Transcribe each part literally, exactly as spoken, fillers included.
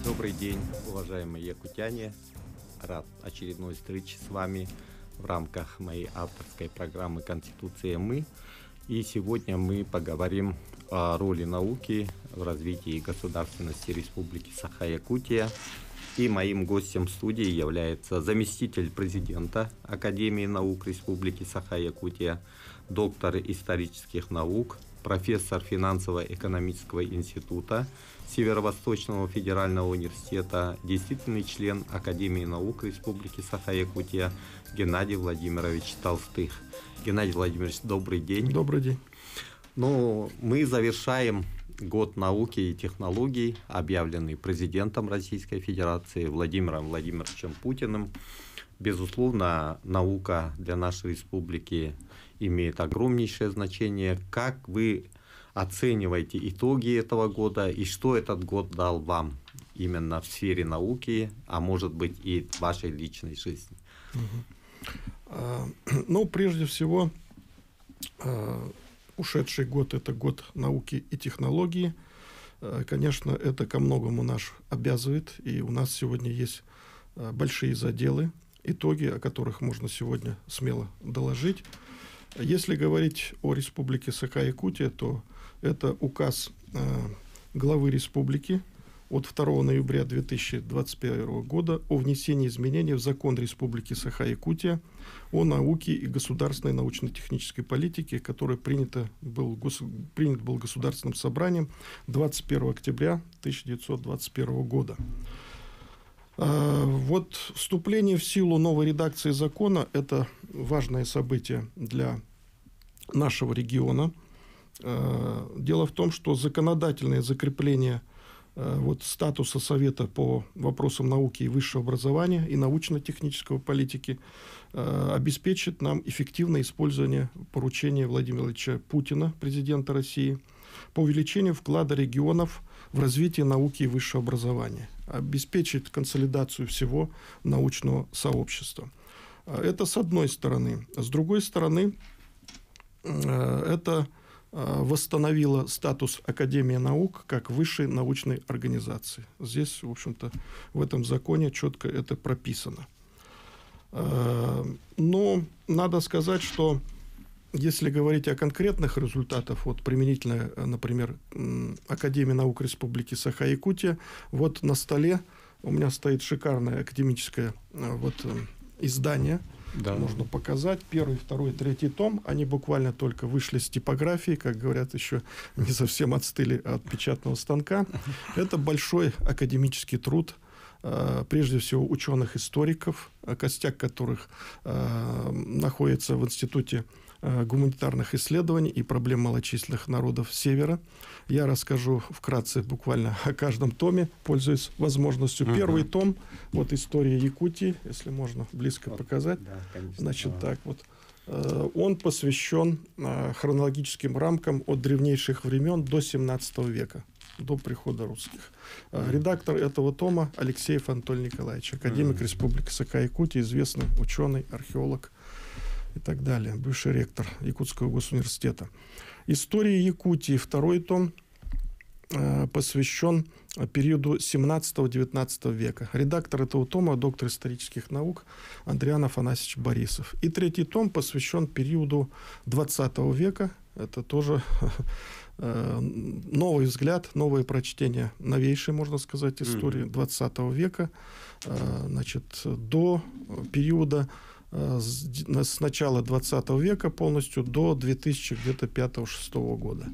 Добрый день, уважаемые якутяне. Рад очередной встрече с вами в рамках моей авторской программы «Конституция мы». И сегодня мы поговорим о роли науки в развитии государственности Республики Саха-Якутия. И моим гостем в студии является заместитель президента Академии наук Республики Саха-Якутия, доктор исторических наук, профессор финансово-экономического института Северо-Восточного федерального университета, действительный член Академии наук Республики Саха-Якутия Геннадий Владимирович Толстых. Геннадий Владимирович, добрый день. Добрый день. Ну, мы завершаем год науки и технологий, объявленный президентом Российской Федерации Владимиром Владимировичем Путиным. Безусловно, наука для нашей республики имеет огромнейшее значение. Как вы оцениваете итоги этого года и что этот год дал вам именно в сфере науки, а может быть и в вашей личной жизни? Ну, прежде всего, ушедший год – это год науки и технологии. Конечно, это ко многому нас обязывает, и у нас сегодня есть большие заделы, итоги, о которых можно сегодня смело доложить. Если говорить о Республике Саха-Якутия, то это указ главы республики от второго ноября две тысячи двадцать первого года о внесении изменений в закон Республики Саха-Якутия о науке и государственной научно-технической политике, который принято был, принят был Государственным собранием двадцать первого октября тысяча девятьсот двадцать первого года. Вот вступление в силу новой редакции закона – это важное событие для нашего региона. Дело в том, что законодательное закрепление вот статуса Совета по вопросам науки и высшего образования и научно-технической политики обеспечит нам эффективное использование поручения Владимира Владимировича Путина, президента России, по увеличению вклада регионов в развитие науки и высшего образования, обеспечит консолидацию всего научного сообщества. Это с одной стороны. С другой стороны, это восстановила статус Академии наук как высшей научной организации. Здесь, в общем-то, в этом законе четко это прописано. Но надо сказать, что если говорить о конкретных результатах, вот применительно, например, Академии наук Республики Саха-Якутия, вот на столе у меня стоит шикарное академическое вот издание. Да. Можно показать. Первый, второй, третий том. Они буквально только вышли с типографии, как говорят, еще не совсем отстыли от печатного станка. Это большой академический труд, прежде всего ученых-историков, костяк которых находится в Институте гуманитарных исследований и проблем малочисленных народов Севера. Я расскажу вкратце буквально о каждом томе, пользуясь возможностью. Uh-huh. Первый том, вот история Якутии, если можно близко вот, показать. Да, конечно. Значит, uh-huh. так вот. Он посвящен хронологическим рамкам от древнейших времен до семнадцатого века, до прихода русских. Uh-huh. Редактор этого тома Алексеев Анатолий Николаевич, академик uh-huh. Республики Саха-Якутия, известный ученый, археолог и так далее, бывший ректор Якутского госуниверситета. История Якутии, второй том, э, посвящен периоду семнадцатого-девятнадцатого века. Редактор этого тома, доктор исторических наук Андриан Афанасьевич Борисов. И третий том посвящен периоду двадцатого века. Это тоже э, новый взгляд, новое прочтение новейшей, можно сказать, истории двадцатого века, э, значит, до периода с начала двадцатого века полностью до две тысячи пятого-шестого года.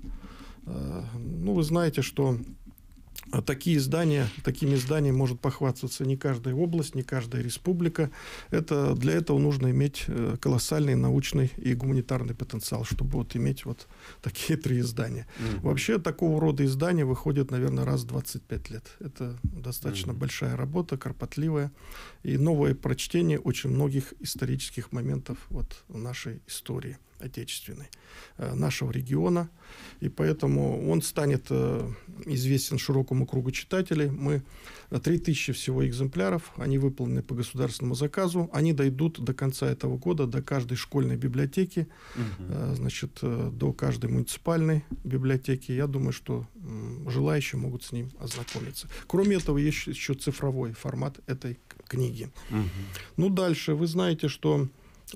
Ну, вы знаете, что такие издания, такими изданиями может похвастаться не каждая область, не каждая республика. Это, для этого нужно иметь колоссальный научный и гуманитарный потенциал, чтобы вот иметь вот такие три издания. Mm-hmm. Вообще, такого рода издания выходят, наверное, раз в двадцать пять лет. Это достаточно mm-hmm. большая работа, кропотливая, и новое прочтение очень многих исторических моментов вот в нашей истории. отечественной нашего региона. И поэтому он станет известен широкому кругу читателей. Мы три тысячи всего экземпляров, они выполнены по государственному заказу. Они дойдут до конца этого года до каждой школьной библиотеки, угу. значит, до каждой муниципальной библиотеки. Я думаю, что желающие могут с ним ознакомиться. Кроме этого, есть еще цифровой формат этой книги. Угу. Ну, дальше. Вы знаете, что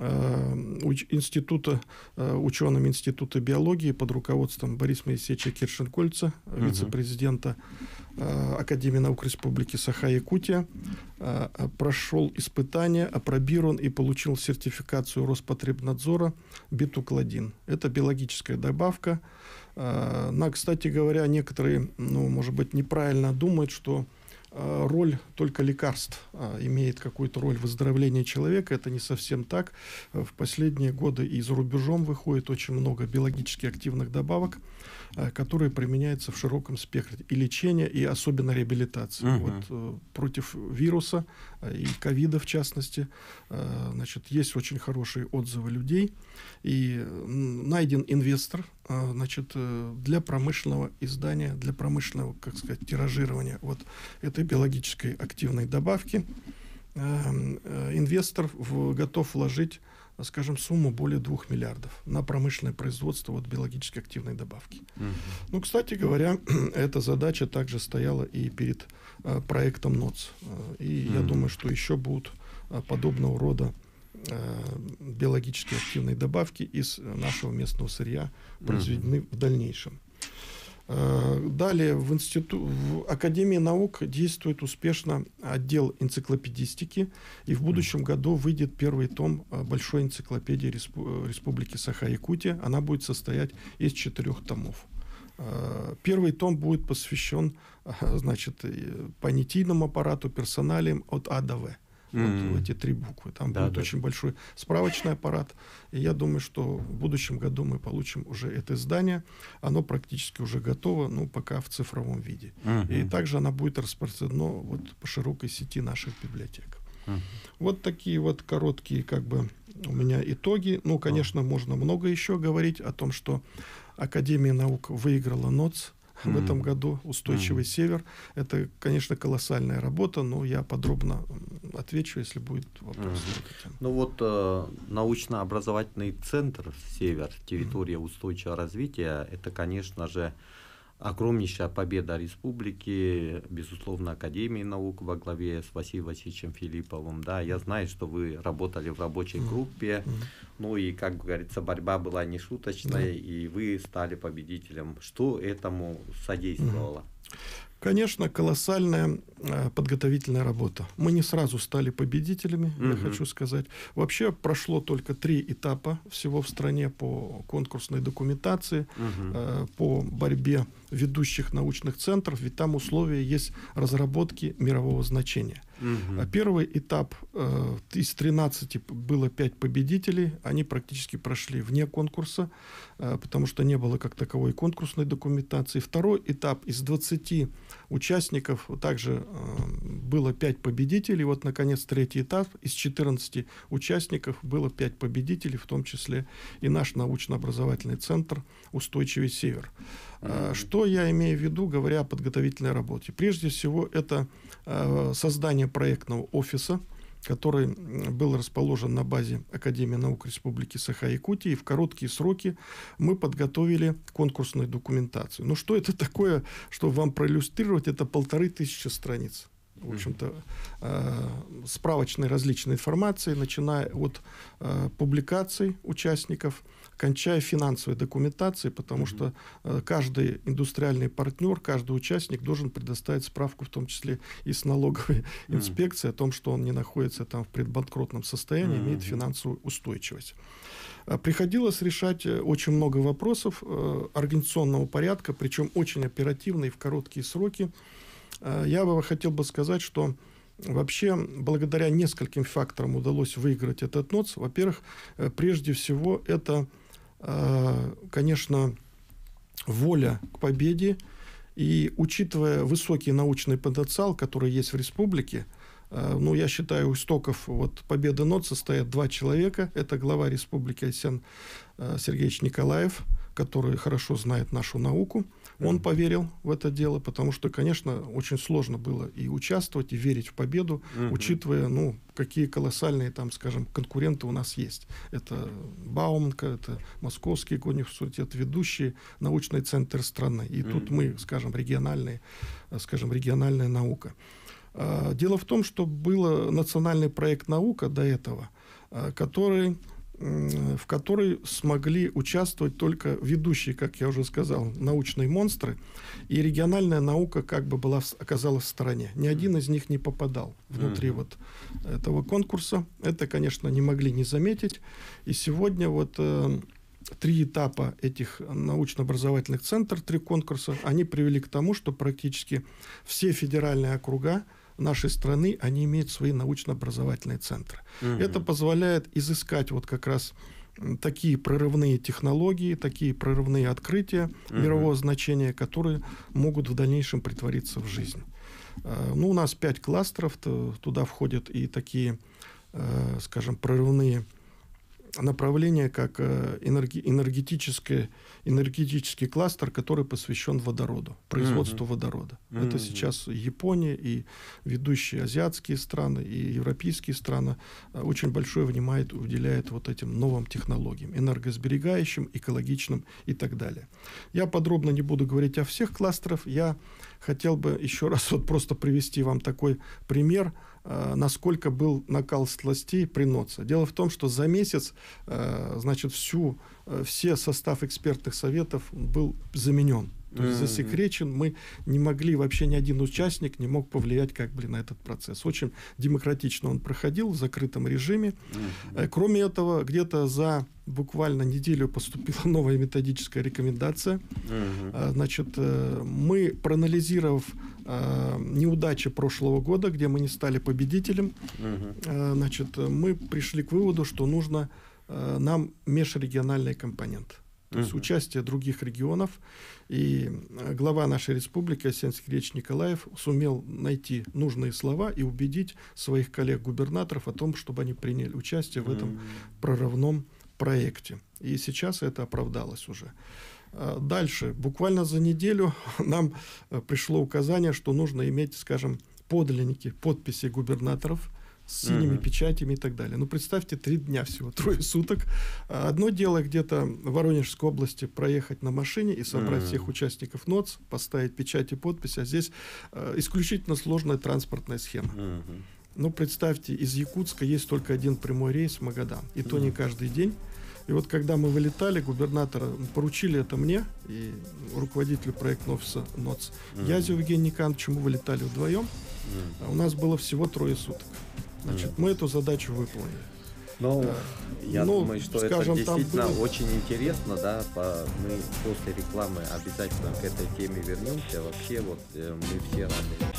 института, ученым Института биологии под руководством Бориса Моисеевича Киршенкольца, uh-huh. вице-президента Академии наук Республики Саха-Якутия, прошел испытание, апробирован и получил сертификацию Роспотребнадзора бетукладин. Это биологическая добавка. На, кстати говоря, некоторые, ну, может быть, неправильно думают, что роль только лекарств имеет какую-то роль выздоровления человека. Это не совсем так. В последние годы и за рубежом выходит очень много биологически активных добавок, которые применяются в широком спектре и лечения, и особенно реабилитации. Uh-huh. Вот, против вируса и ковида, в частности, значит, есть очень хорошие отзывы людей. И найден инвестор, значит, для промышленного издания, для промышленного, как сказать, тиражирования вот этой биологической активной добавки. Инвестор в, готов вложить, скажем, сумму более двух миллиардов на промышленное производство вот биологически активной добавки. Uh-huh. Ну, кстати говоря, эта задача также стояла и перед а, проектом НОЦ. И uh-huh. я думаю, что еще будут а, подобного рода а, биологически активные добавки из нашего местного сырья произведены uh-huh. в дальнейшем. Далее в, институ... в Академии наук действует успешно отдел энциклопедистики, и в будущем году выйдет первый том большой энциклопедии Респу... Республики Саха-Якутия. Она будет состоять из четырех томов. Первый том будет посвящен, значит, понятийному аппарату, персоналиям от А до В. Mm-hmm. Вот эти три буквы. Там да, будет да. очень большой справочный аппарат. И я думаю, что в будущем году мы получим уже это издание. Оно практически уже готово, но пока в цифровом виде. Mm-hmm. И также оно будет распространено вот по широкой сети наших библиотек. Mm-hmm. Вот такие вот короткие как бы у меня итоги. Ну, конечно, mm-hmm. можно много еще говорить о том, что Академия наук выиграла НОЦ в mm-hmm. этом году, «Устойчивый mm-hmm. север». Это, конечно, колоссальная работа, но я подробно отвечу, если будет вопрос. Mm-hmm. Ну вот э, научно-образовательный центр «Север», территория mm-hmm. устойчивого развития, это, конечно же, огромнейшая победа республики, безусловно, Академии наук во главе с Василием Васильевичем Филипповым. Да, я знаю, что вы работали в рабочей группе, mm-hmm. ну и, как говорится, борьба была нешуточной, mm-hmm. и вы стали победителем. Что этому содействовало? Mm-hmm. Конечно, колоссальная э, подготовительная работа. Мы не сразу стали победителями, uh-huh. я хочу сказать. Вообще прошло только три этапа всего в стране по конкурсной документации, uh-huh. э, по борьбе ведущих научных центров, ведь там условия есть разработки мирового значения. Uh-huh. Первый этап, э, из тринадцати было пять победителей, они практически прошли вне конкурса, э, потому что не было как таковой конкурсной документации. Второй этап, из двадцати участников также э, было пять победителей. Вот, наконец, третий этап, из четырнадцати участников было пять победителей, в том числе и наш научно-образовательный центр «Устойчивый север». Mm-hmm. Что я имею в виду, говоря о подготовительной работе? Прежде всего, это э, создание проектного офиса, который был расположен на базе Академии наук Республики Саха-Якутия. И в короткие сроки мы подготовили конкурсную документацию. Ну, что это такое, чтобы вам проиллюстрировать? Это полторы тысячи страниц. В общем-то, э, справочной различной информации, начиная от э, публикаций участников, кончая финансовой документацией, потому mm-hmm. что э, каждый индустриальный партнер, каждый участник должен предоставить справку, в том числе и с налоговой mm-hmm. инспекцией, о том, что он не находится там в предбанкротном состоянии, mm-hmm. имеет финансовую устойчивость. Приходилось решать очень много вопросов э, организационного порядка, причем очень оперативно и в короткие сроки. Я бы хотел бы сказать, что вообще благодаря нескольким факторам удалось выиграть этот НОЦ. Во-первых, прежде всего, это, конечно, воля к победе И учитывая высокий научный потенциал, который есть в республике, ну, я считаю, у истоков вот, победы НОЦ стоят два человека. Это глава республики Айсен Сергеевич Николаев, который хорошо знает нашу науку. Он поверил в это дело, потому что, конечно, очень сложно было и участвовать, и верить в победу, uh-huh. учитывая, ну, какие колоссальные, там, скажем, конкуренты у нас есть. Это Бауманка, это Московский университет, ведущий научный центр страны. И uh-huh. тут мы, скажем, региональные, скажем, региональная наука. Дело в том, что был национальный проект «Наука» до этого, который... в которой смогли участвовать только ведущие, как я уже сказал, научные монстры, и региональная наука как бы была, оказалась в стороне. Ни один из них не попадал внутри mm-hmm. вот этого конкурса. Это, конечно, не могли не заметить. И сегодня вот э, три этапа этих научно-образовательных центров, три конкурса, они привели к тому, что практически все федеральные округа нашей страны, они имеют свои научно-образовательные центры. Uh-huh. Это позволяет изыскать вот как раз такие прорывные технологии, такие прорывные открытия uh-huh. мирового значения, которые могут в дальнейшем притвориться в жизнь. Ну, у нас пять кластеров, туда входят и такие, скажем, прорывные направление, как энергетический, энергетический кластер, который посвящен водороду, производству mm-hmm. водорода. Mm-hmm. Это сейчас Япония и ведущие азиатские страны, и европейские страны очень большое внимание уделяют вот этим новым технологиям, энергосберегающим, экологичным и так далее. Я подробно не буду говорить о всех кластерах, я хотел бы еще раз вот просто привести вам такой пример, насколько был накал сластей при НОЦе. Дело в том, что за месяц, значит, всю, все состав экспертных советов был заменен. То есть засекречен, мы не могли, вообще ни один участник не мог повлиять как бы на этот процесс. Очень демократично он проходил в закрытом режиме. Mm-hmm. Кроме этого, где-то за буквально неделю поступила новая методическая рекомендация. Mm-hmm. Значит, мы, проанализировав неудачи прошлого года, где мы не стали победителем, mm-hmm. значит, мы пришли к выводу, что нужно нам межрегиональный компонент. То есть uh-huh. участие других регионов. И глава нашей республики Айсен Сергеевич Николаев сумел найти нужные слова и убедить своих коллег-губернаторов о том, чтобы они приняли участие в этом uh-huh. прорывном проекте. И сейчас это оправдалось уже. Дальше. Буквально за неделю нам пришло указание, что нужно иметь, скажем, подлинники, подписи губернаторов с синими uh-huh. печатями и так далее. Ну, представьте, три дня всего, трое суток. Одно дело где-то в Воронежской области проехать на машине и собрать uh-huh. всех участников НОЦ, поставить печать и подпись, а здесь э, исключительно сложная транспортная схема. Uh-huh. Ну, представьте, из Якутска есть только один прямой рейс в Магадан, и uh-huh. то не каждый день. И вот когда мы вылетали, губернатора поручили это мне и руководителю проектного офиса НОЦ uh-huh. Язю Евгению Николаевичу, мы вылетали вдвоем. Uh-huh. А у нас было всего трое суток. Значит, mm. мы эту задачу выполнили. Ну, а, я ну, думаю, что скажем, это действительно было... очень интересно, да. По, мы после рекламы обязательно к этой теме вернемся. Вообще, вот мы все рады.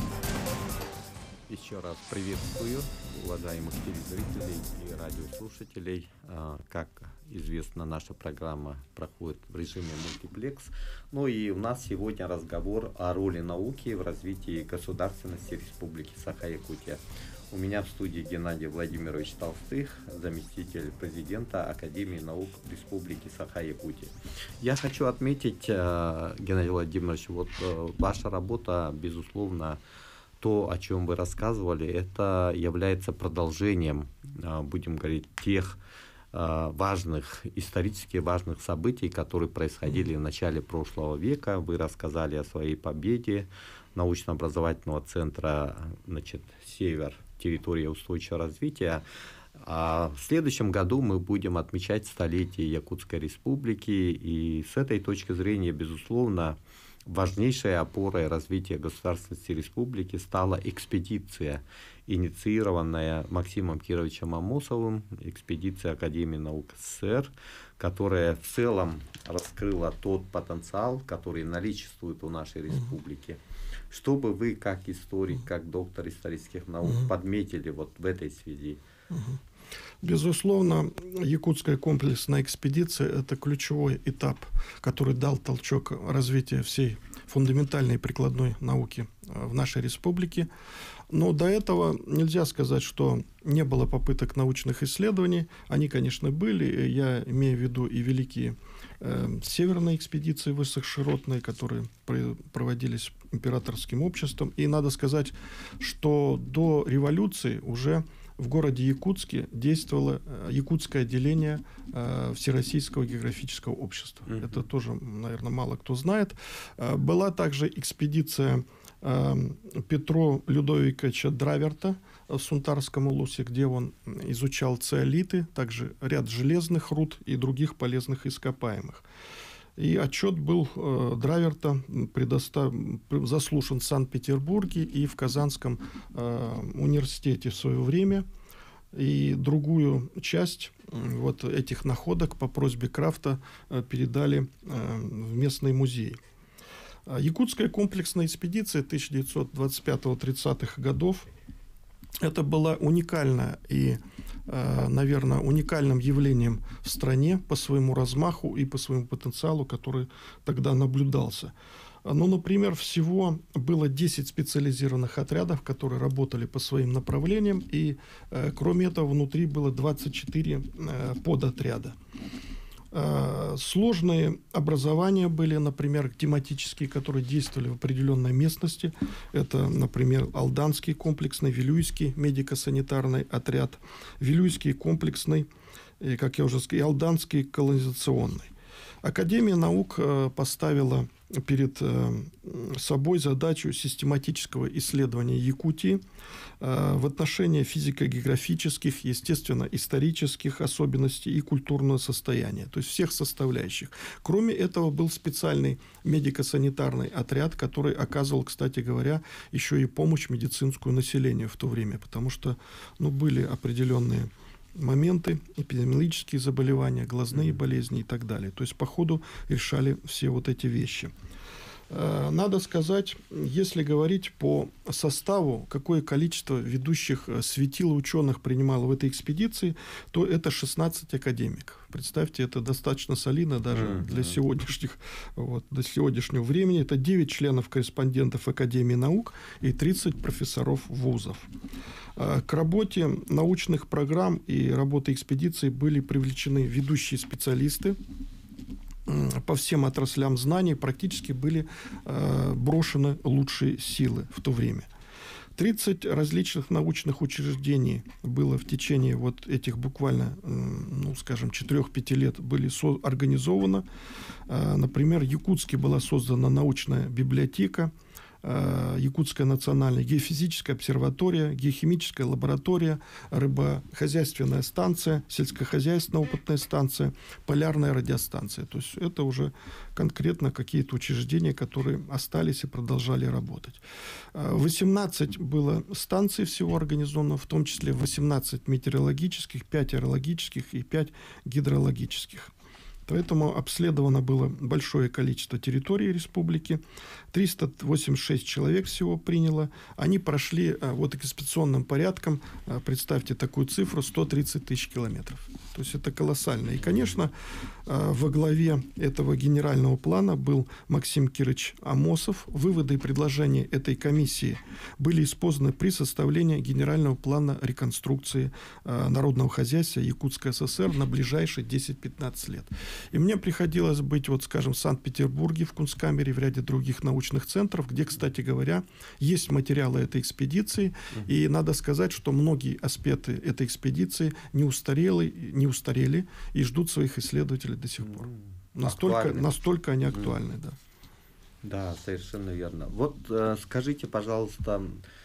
Еще раз приветствую уважаемых телезрителей и радиослушателей. Как известно, наша программа проходит в режиме мультиплекс. Ну и у нас сегодня разговор о роли науки в развитии государственности Республики Саха-Якутия. У меня в студии Геннадий Владимирович Толстых, заместитель президента Академии наук Республики Саха-Якутия. Я хочу отметить, Геннадий Владимирович, вот ваша работа, безусловно, то, о чем вы рассказывали, это является продолжением, будем говорить, тех важных, исторически важных событий, которые происходили в начале прошлого века. Вы рассказали о своей победе научно-образовательного центра, значит, «Север», территория устойчивого развития. А в следующем году мы будем отмечать столетие Якутской Республики, и с этой точки зрения, безусловно, важнейшей опорой развития государственности республики стала экспедиция, инициированная Максимом Кировичем Амосовым, экспедиция Академии наук СССР, которая в целом раскрыла тот потенциал, который наличествует у нашей республики. Что бы вы, как историк, как доктор исторических наук, подметили вот в этой связи? Безусловно, якутская комплексная экспедиция – это ключевой этап, который дал толчок развития всей фундаментальной и прикладной науки в нашей республике. Но до этого нельзя сказать, что не было попыток научных исследований. Они, конечно, были. Я имею в виду и великие э, северные экспедиции высокоширотные, которые проводились императорским обществом. И надо сказать, что до революции уже в городе Якутске действовало якутское отделение э, Всероссийского географического общества. Mm-hmm. Это тоже, наверное, мало кто знает. Э, была также экспедиция э, Петро Людовиковича Драверта в Сунтарском улусе, где он изучал циолиты, также ряд железных руд и других полезных ископаемых. И отчет был э, Драверта предостав... заслушан в Санкт-Петербурге и в Казанском э, университете в свое время. И другую часть э, вот этих находок по просьбе Крафта э, передали э, в местный музей. Якутская комплексная экспедиция тысяча девятьсот двадцать пятого — тридцатых годов это была уникальная и, наверное, уникальным явлением в стране по своему размаху и по своему потенциалу, который тогда наблюдался. Ну, например, всего было десять специализированных отрядов, которые работали по своим направлениям, и, кроме этого, внутри было двадцать четыре подотряда. Сложные образования были, например, тематические, которые действовали в определенной местности. Это, например, Алданский комплексный, Вилюйский медико-санитарный отряд, Вилюйский комплексный, и, как я уже сказал, и Алданский колонизационный. Академия наук поставила перед собой задачу систематического исследования Якутии в отношении физико-географических, естественно, исторических особенностей и культурного состояния, то есть всех составляющих. Кроме этого, был специальный медико-санитарный отряд, который оказывал, кстати говоря, еще и помощь медицинскую населению в то время, потому что ну, были определенные моменты, эпидемиологические заболевания, глазные болезни и так далее. То есть по ходу решали все вот эти вещи. Надо сказать, если говорить по составу, какое количество ведущих светил и ученых принимало в этой экспедиции, то это шестнадцать академиков. Представьте, это достаточно солидно даже mm-hmm. для сегодняшних, вот, до сегодняшнего времени. Это девять членов-корреспондентов Академии наук и тридцать профессоров вузов. К работе научных программ и работе экспедиции были привлечены ведущие специалисты. По всем отраслям знаний практически были э, брошены лучшие силы в то время. тридцать различных научных учреждений было в течение вот этих буквально, э, ну, скажем, четырёх-пяти лет были со- организовано. Э, например, в Якутске была создана научная библиотека, Якутская национальная геофизическая обсерватория, геохимическая лаборатория, рыбохозяйственная станция, сельскохозяйственная опытная станция, полярная радиостанция. То есть это уже конкретно какие-то учреждения, которые остались и продолжали работать. восемнадцать было станций всего организовано, в том числе восемнадцать метеорологических, пять аэрологических и пять гидрологических. Поэтому обследовано было большое количество территорий республики. триста восемьдесят шесть человек всего приняло. Они прошли вот экспедиционным порядком, представьте такую цифру, сто тридцать тысяч километров. То есть это колоссально. И, конечно, во главе этого генерального плана был Максим Кирыч Амосов. Выводы и предложения этой комиссии были использованы при составлении генерального плана реконструкции народного хозяйства Якутской ССР на ближайшие десять-пятнадцать лет. И мне приходилось быть, вот, скажем, в Санкт-Петербурге, в Кунсткамере, в ряде других научных центров, где, кстати говоря, есть материалы этой экспедиции. Mm-hmm. И надо сказать, что многие аспекты этой экспедиции не устарели, не устарели и ждут своих исследователей до сих пор. Mm-hmm. Настолько, настолько они актуальны, mm-hmm. да. Да, совершенно верно. Вот э, скажите, пожалуйста,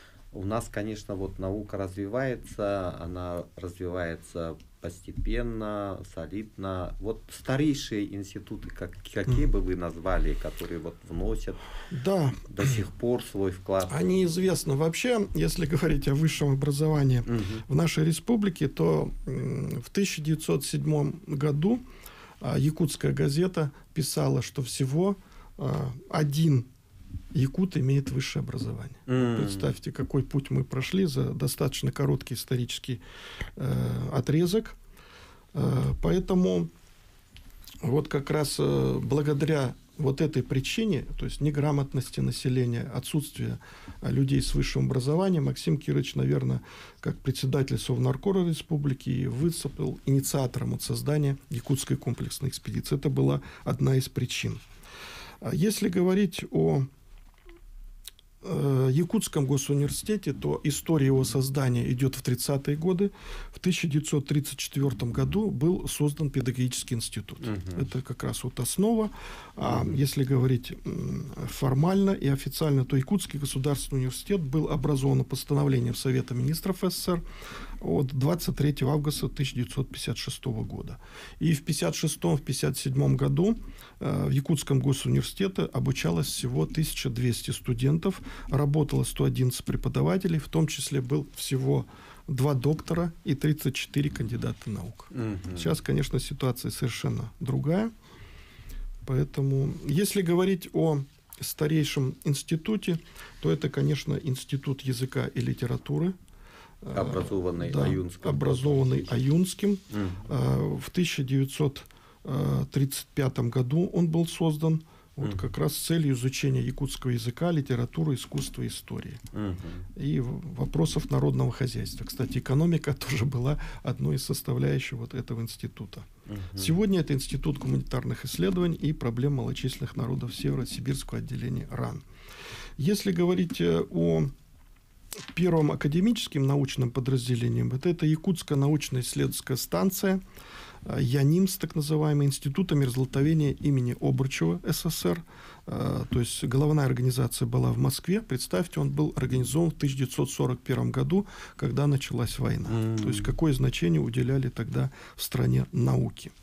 у нас, конечно, вот наука развивается, она развивается постепенно, солидно. Вот старейшие институты, как, какие бы вы назвали, которые вот вносят да. до сих пор свой вклад? Они известны. Вообще, если говорить о высшем образовании угу. в нашей республике, то в тысяча девятьсот седьмом году Якутская газета писала, что всего один якут имеет высшее образование. Mm. Представьте, какой путь мы прошли за достаточно короткий исторический э, отрезок. Э, поэтому вот как раз э, благодаря вот этой причине, то есть неграмотности населения, отсутствия людей с высшим образованием, Максим Кирович, наверное, как председатель Совнаркора Республики выступил инициатором вот создания Якутской комплексной экспедиции. Это была одна из причин. Если говорить о Якутском госуниверситете, то история его создания идет в тридцатые годы. В тысяча девятьсот тридцать четвёртом году был создан педагогический институт. Uh-huh. Это как раз вот основа. А uh-huh. если говорить формально и официально, то Якутский государственный университет был образован постановлением Совета министров СССР от двадцать третьего августа тысяча девятьсот пятьдесят шестого года. И в пятьдесят шестом — пятьдесят седьмом году в Якутском госуниверситете обучалось всего тысяча двести студентов, работало сто одиннадцать преподавателей, в том числе был всего два доктора и тридцать четыре кандидата наук. Угу. Сейчас, конечно, ситуация совершенно другая. Поэтому, если говорить о старейшем институте, то это, конечно, Институт языка и литературы. Образованный да, Аюнским. Образованный Аюнским. Угу. В тысяча девятьсот тридцать пятом году он был создан вот, uh-huh. как раз с целью изучения якутского языка, литературы, искусства и истории. Uh-huh. И вопросов народного хозяйства. Кстати, экономика тоже была одной из составляющих вот этого института. Uh-huh. Сегодня это Институт гуманитарных исследований и проблем малочисленных народов Северо-Сибирского отделения РАН. Если говорить о первом академическим научным подразделением, это, это Якутская научно-исследовательская станция, ЯНИМС, так называемый, Института мерзлотовения имени Обручева СССР. То есть головная организация была в Москве. Представьте, он был организован в тысяча девятьсот сорок первом году, когда началась война. Mm-hmm. То есть какое значение уделяли тогда в стране науке.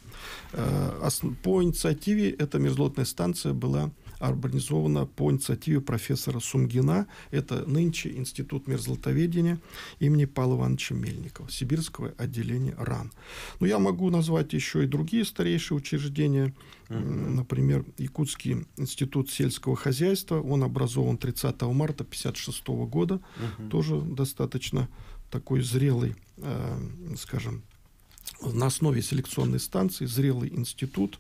По инициативе эта мерзлотная станция была организована по инициативе профессора Сумгина. Это нынче Институт мерзлотоведения имени Павла Ивановича Мельникова, Сибирского отделения РАН. Но я могу назвать еще и другие старейшие учреждения. Uh-huh. Например, Якутский институт сельского хозяйства. Он образован тридцатого марта тысяча девятьсот пятьдесят шестого года. Uh-huh. Тоже достаточно такой зрелый, э, скажем, на основе селекционной станции, зрелый институт.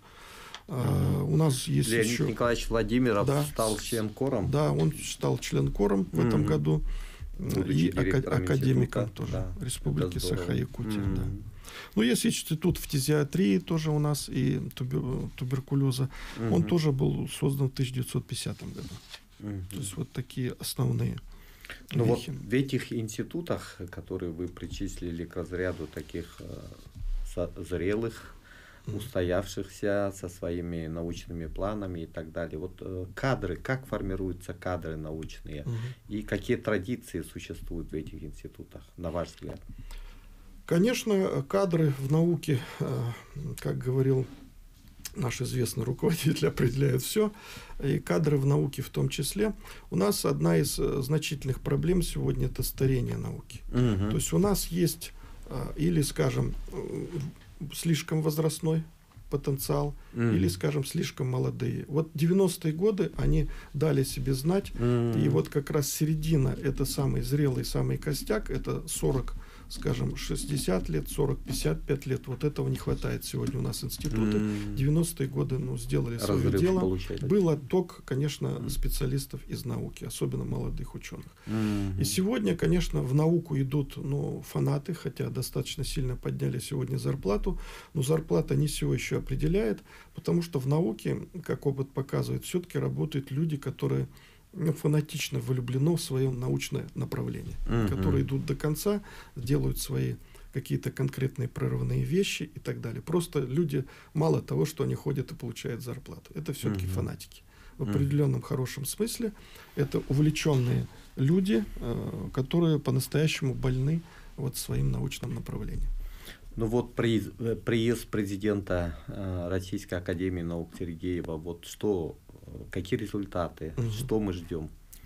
Uh, у нас есть Леонид еще... Николаевич Владимиров да, стал член-кором. Да, он стал член-кором в mm-hmm. этом году. Будучи и ака- академиком института, тоже да, Республики Саха-Якутия. Mm-hmm. Да. Ну, есть институт фтизиатрии тоже у нас и тубер- туберкулеза. Mm-hmm. Он тоже был создан в тысяча девятьсот пятидесятом году. Mm-hmm. То есть вот такие основные. Ну вот в этих институтах, которые вы причислили к разряду таких э, зрелых, устоявшихся, со своими научными планами и так далее. Вот э, кадры, как формируются кадры научные, угу. и какие традиции существуют в этих институтах, на ваш взгляд? Конечно, кадры в науке, э, как говорил наш известный руководитель, определяют все, и кадры в науке в том числе. У нас одна из значительных проблем сегодня — это старение науки. Угу. То есть у нас есть э, или, скажем, слишком возрастной потенциал, mm. или, скажем, слишком молодые. Вот девяностые годы они дали себе знать, mm. и вот как раз середина, это самый зрелый, самый костяк, это сорок, скажем, шестьдесят лет, сорок — пятьдесят пять лет. Вот этого не хватает сегодня у нас институты. Mm. девяностые годы, ну, сделали свое Разрыв дело. Получается. Был отток, конечно, mm. специалистов из науки, особенно молодых ученых. Mm-hmm. И сегодня, конечно, в науку идут, ну, фанаты, хотя достаточно сильно подняли сегодня зарплату, но зарплата не все еще определяет, потому что в науке, как опыт показывает, все-таки работают люди, которые, ну, фанатично влюблены в свое научное направление, uh-huh. которые идут до конца, делают свои какие-то конкретные прорывные вещи и так далее. Просто люди, мало того, что они ходят и получают зарплату, это все-таки uh-huh. фанатики. В определенном uh-huh. хорошем смысле это увлеченные люди, которые по-настоящему больны вот своим научным направлением. Ну вот приезд, приезд президента э, Российской академии наук Сергеева, вот что, какие результаты, угу. что мы ждем?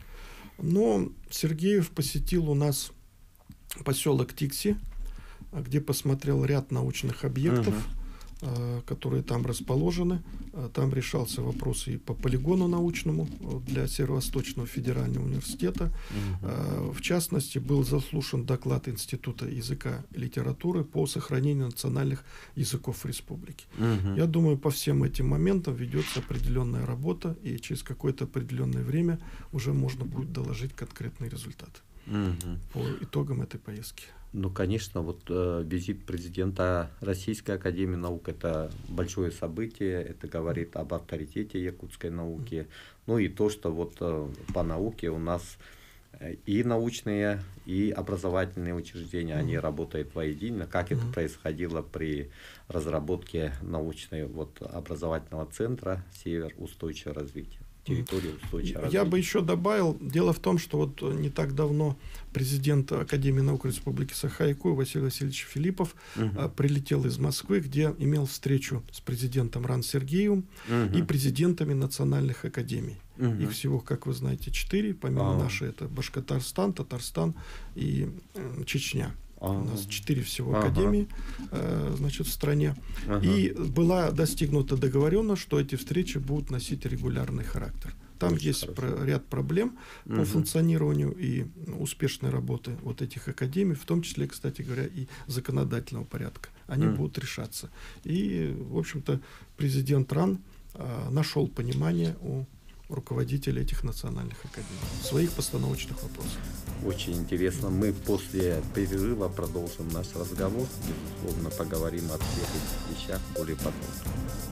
Ну, Сергеев посетил у нас поселок Тикси, где посмотрел ряд научных объектов. которые там расположены. Там решался вопрос и по полигону научному для Северо-Восточного федерального университета. Угу. В частности, был заслушан доклад Института языка и литературы по сохранению национальных языков республики. Угу. Я думаю, по всем этим моментам ведется определенная работа, и через какое-то определенное время уже можно будет доложить конкретные результаты угу. по итогам этой поездки. Ну, конечно, вот э, визит президента Российской академии наук – это большое событие, это говорит об авторитете якутской науки. Mm. Ну и то, что вот э, по науке у нас и научные, и образовательные учреждения, mm. они работают воедино, как mm. это происходило при разработке научной вот, образовательного центра «Север. Устойчивое развитие». Территории устойчивого развития. Я бы еще добавил, дело в том, что вот не так давно президент Академии наук Республики Саха-Якутия Василий Васильевич Филиппов угу. прилетел из Москвы, где имел встречу с президентом Ран Сергеевым угу. и президентами национальных академий. Угу. Их всего, как вы знаете, четыре, помимо а. нашей, это Башкортостан, Татарстан и э, Чечня. У нас четыре всего ага. академии э, значит, в стране. Ага. И была достигнута договоренность, что эти встречи будут носить регулярный характер. Там Очень есть про, ряд проблем угу. по функционированию и успешной работы вот этих академий, в том числе, кстати говоря, и законодательного порядка. Они угу. будут решаться. И, в общем-то, президент РАН э, нашел понимание у руководителей этих национальных академий в своих постановочных вопросах. Очень интересно. Мы после перерыва продолжим наш разговор. Безусловно, поговорим о всех этих вещах более подробно.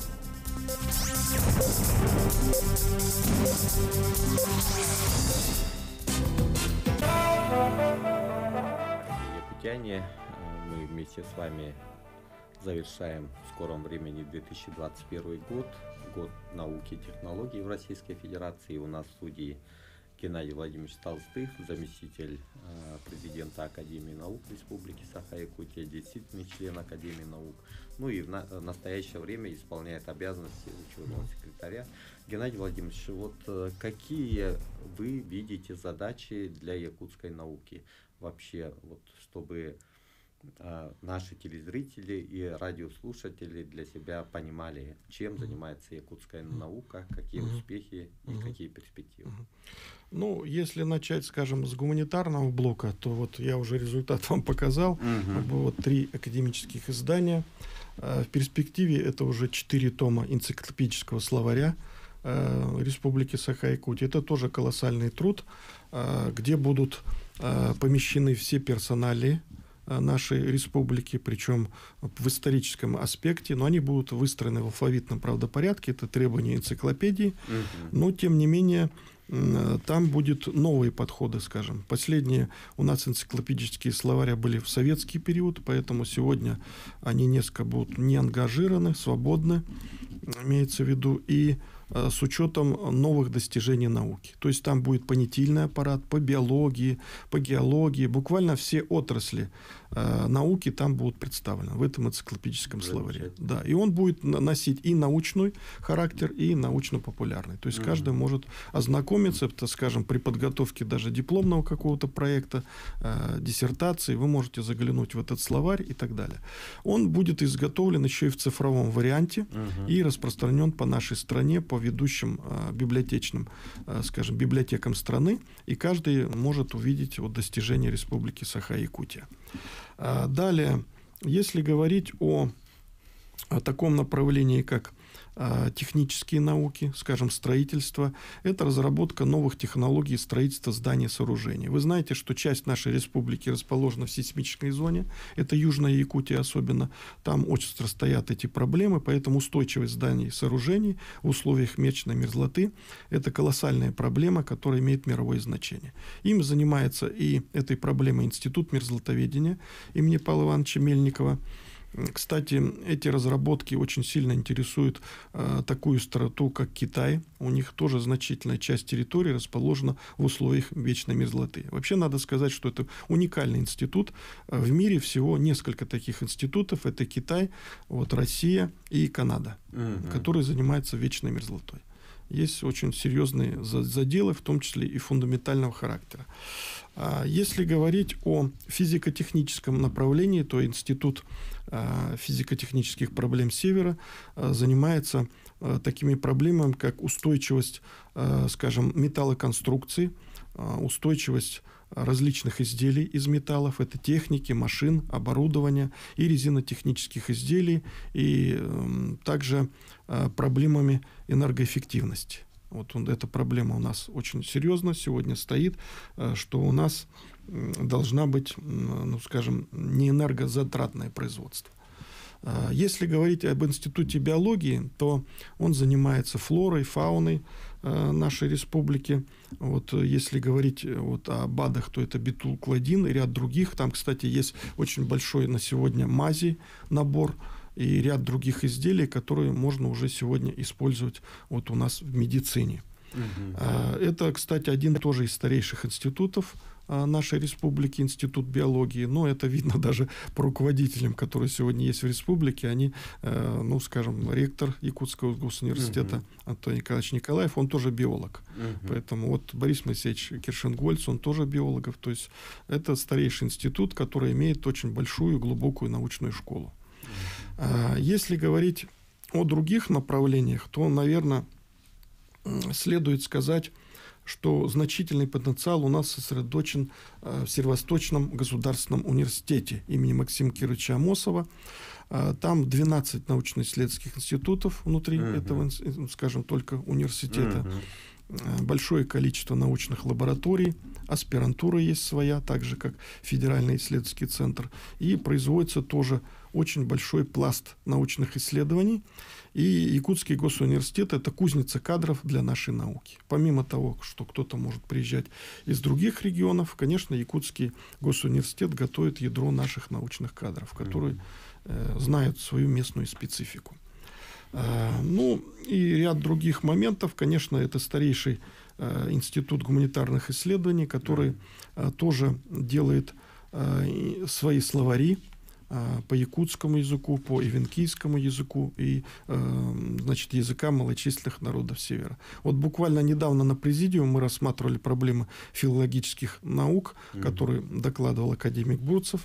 Якутяне, мы вместе с вами завершаем в скором времени две тысячи двадцать первый год, год науки и технологий в Российской Федерации. У нас в студии Геннадий Владимирович Толстых, заместитель э, президента Академии наук Республики Саха-Якутия, действительный член Академии наук. Ну и в, на, в настоящее время исполняет обязанности ученого секретаря. Геннадий Владимирович, вот э, какие вы видите задачи для якутской науки вообще, вот, чтобы наши телезрители и радиослушатели для себя понимали, чем занимается якутская наука, какие uh-huh. успехи и uh-huh. какие перспективы. Uh-huh. Ну, если начать, скажем, с гуманитарного блока, то вот я уже результат вам показал. Uh-huh. Вот три академических издания. В перспективе это уже четыре тома энциклопедического словаря Республики Саха-Якутия. Это тоже колоссальный труд, где будут помещены все персоналии нашей республики, причем в историческом аспекте, но они будут выстроены в алфавитном, правда, порядке, это требования энциклопедии, uh-huh. но, тем не менее, там будут новые подходы, скажем. Последние у нас энциклопедические словаря были в советский период, поэтому сегодня они несколько будут не ангажированы, свободны, имеется в виду, и с учетом новых достижений науки. То есть там будет понятийный аппарат по биологии, по геологии, буквально все отрасли э, науки там будут представлены в этом энциклопедическом словаре. Да, и он будет носить и научный характер, и научно-популярный. То есть mm-hmm. каждый может ознакомиться, это, скажем, при подготовке даже дипломного какого-то проекта, э, диссертации, вы можете заглянуть в этот словарь и так далее. Он будет изготовлен еще и в цифровом варианте mm-hmm. и распространен по нашей стране, по ведущим э, библиотечным, э, скажем, библиотекам страны, и каждый может увидеть вот, достижения Республики Саха-Якутия. А далее, если говорить о, о таком направлении, как а, технические науки, скажем, строительство, это разработка новых технологий строительства зданий и сооружений. Вы знаете, что часть нашей республики расположена в сейсмической зоне, это Южная Якутия особенно, там очень остро стоят эти проблемы, поэтому устойчивость зданий и сооружений в условиях вечной мерзлоты – это колоссальная проблема, которая имеет мировое значение. Им занимается и этой проблемой Институт мерзлотоведения имени Павла Ивановича Мельникова. Кстати, эти разработки очень сильно интересуют э, такую страну, как Китай. У них тоже значительная часть территории расположена в условиях вечной мерзлоты. Вообще надо сказать, что это уникальный институт. В мире всего несколько таких институтов. Это Китай, вот, Россия и Канада, угу. которые занимаются вечной мерзлотой. есть очень серьезные заделы, в том числе и фундаментального характера. Если говорить о физико-техническом направлении, то Институт физико-технических проблем Севера занимается такими проблемами, как устойчивость, скажем, металлоконструкций, устойчивость различных изделий из металлов, это техники, машин, оборудования и резинотехнических изделий, и э, также э, проблемами энергоэффективности. Вот он, эта проблема у нас очень серьезно сегодня стоит, э, что у нас э, должна быть, э, ну, скажем, не энергозатратное производство. Если говорить об Институте биологии, то он занимается флорой, фауной нашей республики. Вот, если говорить вот о БАДах, то это бетулкладин и ряд других. Там, кстати, есть очень большой на сегодня мази набор и ряд других изделий, которые можно уже сегодня использовать вот у нас в медицине. Угу. Это, кстати, один тоже из старейших институтов нашей республики, Институт биологии. Но это видно даже по руководителям, которые сегодня есть в республике. Они, ну, скажем, ректор Якутского госуниверситета uh-huh. Антон Николаевич Николаев, он тоже биолог. Uh-huh. Поэтому вот Борис Моисеевич Киршенгольц, он тоже биологов. То есть это старейший институт, который имеет очень большую, глубокую научную школу. Uh-huh. Если говорить о других направлениях, то, наверное, следует сказать, что значительный потенциал у нас сосредоточен в Северо-Восточном государственном университете имени Максима Кировича Амосова. Там двенадцать научно-исследовательских институтов внутри uh-huh. этого, скажем, только университета. Uh-huh. Большое количество научных лабораторий, аспирантура есть своя, так же как Федеральный исследовательский центр. И производится тоже очень большой пласт научных исследований. И Якутский госуниверситет – это кузница кадров для нашей науки. Помимо того, что кто-то может приезжать из других регионов, конечно, Якутский госуниверситет готовит ядро наших научных кадров, которые э, знают свою местную специфику. Э, ну, и ряд других моментов. Конечно, это старейший э, институт гуманитарных исследований, который э, тоже делает э, свои словари по якутскому языку, по ивенкийскому языку и, э, значит, языкам малочисленных народов Севера. Вот буквально недавно на президиуме мы рассматривали проблемы филологических наук, mm-hmm. которые докладывал академик Бурцев.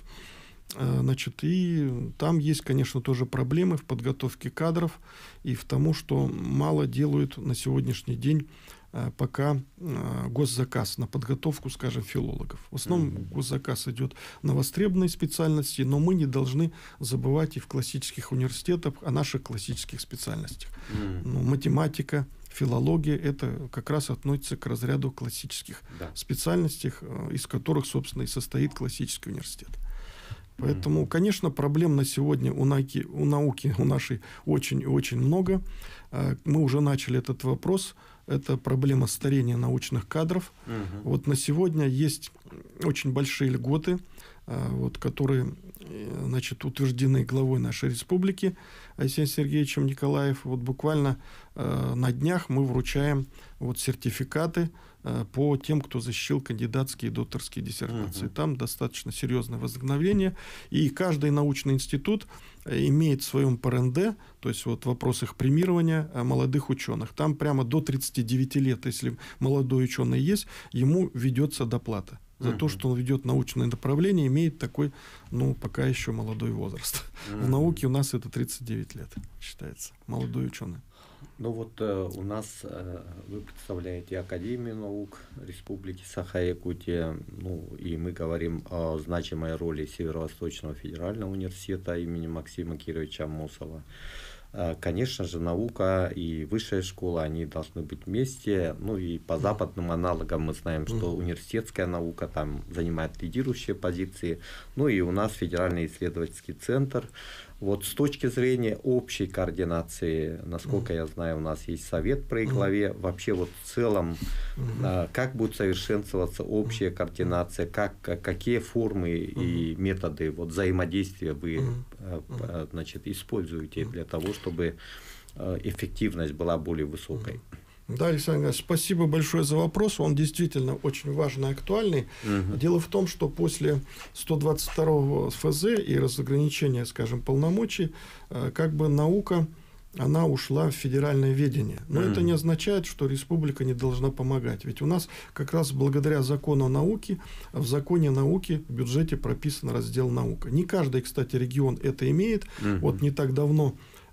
Э, значит, и там есть, конечно, тоже проблемы в подготовке кадров и в том, что мало делают на сегодняшний день пока госзаказ на подготовку, скажем, филологов. В основном mm-hmm. госзаказ идет на востребованные специальности, но мы не должны забывать и в классических университетах о наших классических специальностях. Mm-hmm. Ну, математика, филология – это как раз относится к разряду классических да. специальностей, из которых, собственно, и состоит классический университет. Поэтому, mm-hmm. конечно, проблем на сегодня у науки, у науки у нашей очень и очень много. Мы уже начали этот вопрос. Это проблема старения научных кадров. Uh-huh. Вот на сегодня есть очень большие льготы, вот, которые, значит, утверждены главой нашей республики Алексеем Сергеевичем Николаев. Вот буквально э, на днях мы вручаем вот, сертификаты э, по тем, кто защитил кандидатские и докторские диссертации. Uh-huh. Там достаточно серьезное возобновление. И каждый научный институт имеет в своем пэ эр эн дэ, то есть вот вопрос их премирования молодых ученых. Там прямо до тридцати девяти лет, если молодой ученый есть, ему ведется доплата. За uh-huh. то, что он ведет научное направление, имеет такой, ну, пока еще молодой возраст. Uh-huh. В науке у нас это тридцать девять лет считается, молодой ученый. Ну вот э, у нас э, вы представляете Академию наук Республики Саха-Якутия, ну и мы говорим о значимой роли Северо-Восточного федерального университета имени Максима Кировича Амосова. Э, конечно же, наука и высшая школа, они должны быть вместе. Ну и по западным аналогам мы знаем, что университетская наука там занимает лидирующие позиции. Ну и у нас Федеральный исследовательский центр. Вот с точки зрения общей координации, насколько я знаю, у нас есть совет при главе. Вообще вот в целом, как будет совершенствоваться общая координация, как, какие формы и методы вот, взаимодействия вы значит, используете для того, чтобы эффективность была более высокой. Да, Александр Ильич, спасибо большое за вопрос. Он действительно очень важный и актуальный. Угу. Дело в том, что после сто двадцать второго эф зэ и разограничения, скажем, полномочий, как бы наука она ушла в федеральное ведение. Но mm-hmm. это не означает, что республика не должна помогать. Ведь у нас как раз благодаря закону о науке, в законе науки в бюджете прописан раздел «Наука». Не каждый, кстати, регион это имеет. Mm-hmm. Вот не так давно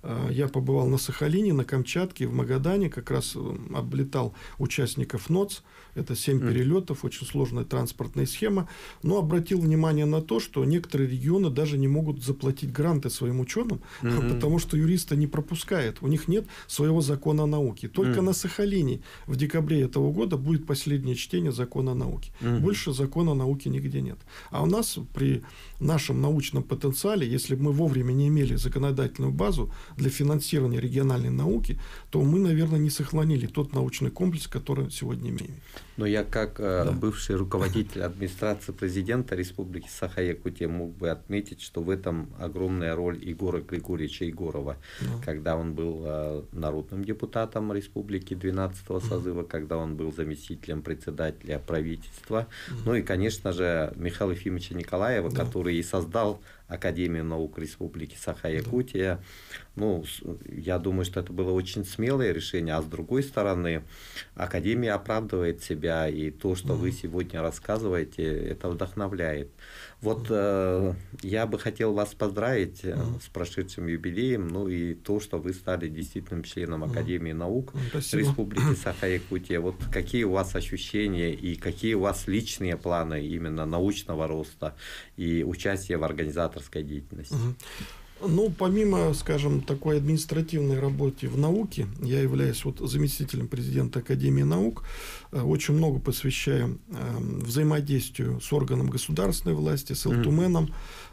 я побывал на Сахалине, на Камчатке, в Магадане, как раз облетал участников НОЦ. Это семь mm. перелетов, очень сложная транспортная схема. Но обратил внимание на то, что некоторые регионы даже не могут заплатить гранты своим ученым, mm-hmm. потому что юриста не пропускает. У них нет своего закона о науке. Только mm. на Сахалине в декабре этого года будет последнее чтение закона о науке. Mm-hmm. Больше закона о науке нигде нет. А у нас при нашем научном потенциале, если бы мы вовремя не имели законодательную базу для финансирования региональной науки, то мы, наверное, не сохранили тот научный комплекс, который сегодня имеем. Но я, как да. бывший руководитель администрации президента Республики Саха-Якутия, мог бы отметить, что в этом огромная роль Егора Григорьевича Егорова, да. когда он был народным депутатом республики двенадцатого созыва, когда он был заместителем председателя правительства, ну и, конечно же, Михаила Ефимовича Николаева, да. который и создал Академию наук Республики Саха-Якутия. Да. Ну, я думаю, что это было очень смелое решение, а с другой стороны, Академия оправдывает себя, и то, что mm. вы сегодня рассказываете, это вдохновляет. Вот э, я бы хотел вас поздравить mm. с прошедшим юбилеем, ну и то, что вы стали действительным членом Академии mm. наук Спасибо. Республики Саха-Якутия. Вот какие у вас ощущения и какие у вас личные планы именно научного роста и участия в организаторской деятельности? Mm. Ну, помимо, скажем, такой административной работы в науке, я являюсь вот заместителем президента Академии наук, очень много посвящаю взаимодействию с органом государственной власти, с эл-туменом.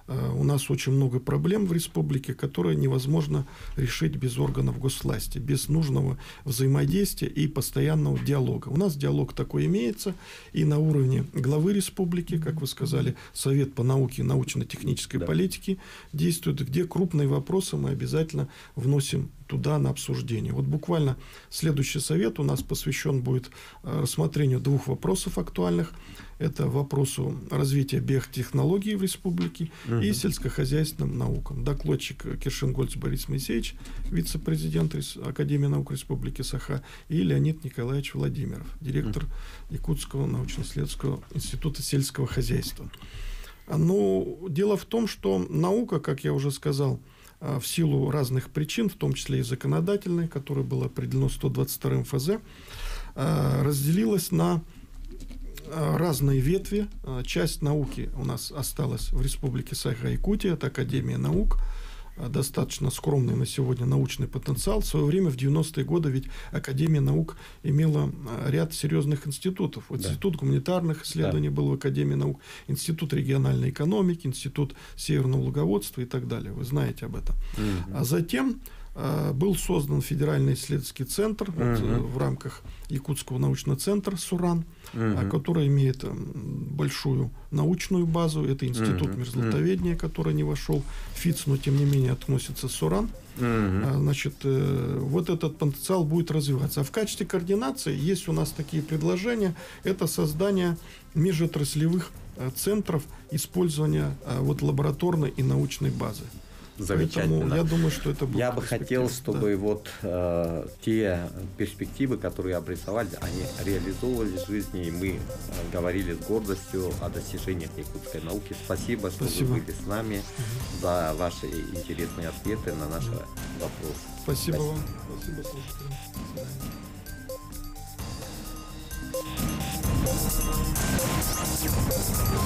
У нас очень много проблем в республике, которые невозможно решить без органов госвласти, без нужного взаимодействия и постоянного диалога. У нас диалог такой имеется и на уровне главы республики, как вы сказали, Совет по науке и научно-технической да. политике действует, где крупные вопросы мы обязательно вносим туда на обсуждение. Вот буквально следующий совет у нас посвящен будет рассмотрению двух вопросов актуальных. Это вопросу развития биотехнологий в республике угу. и сельскохозяйственным наукам. Докладчик Киршенгольц Борис Моисеевич, вице-президент Академии наук Республики Саха, и Леонид Николаевич Владимиров, директор угу. Якутского научно-исследовательского института сельского хозяйства. Но дело в том, что наука, как я уже сказал, в силу разных причин, в том числе и законодательной, которая была определена сто двадцать вторым эф зэ, разделилась на разные ветви. Часть науки у нас осталась в Республике Саха-Якутия, это Академия наук, достаточно скромный на сегодня научный потенциал. В свое время, в девяностые годы, ведь Академия наук имела ряд серьезных институтов. Вот да. Институт гуманитарных исследований да. был в Академии наук, Институт региональной экономики, Институт северного луговодства и так далее. Вы знаете об этом. Угу. А затем э, был создан Федеральный исследовательский центр угу. вот, в рамках Якутского научного центра СУРАН, угу. который имеет большую научную базу. Это Институт угу. мерзлотоведения, который не вошел в ФИЦ, но тем не менее относится к СУРАН. Угу. Значит, вот этот потенциал будет развиваться. А в качестве координации есть у нас такие предложения. Это создание межотраслевых центров использования вот, лабораторной и научной базы. Замечательно. Поэтому я думаю, что это будет. Я бы хотел, чтобы да. вот э, те перспективы, которые обрисовали, они реализовывались в жизни, и мы э, говорили с гордостью о достижениях якутской науки. Спасибо, что Спасибо. Вы были с нами, угу. за ваши интересные ответы на наши угу. вопросы. Спасибо, Спасибо вам. Спасибо, слушатели. До свидания.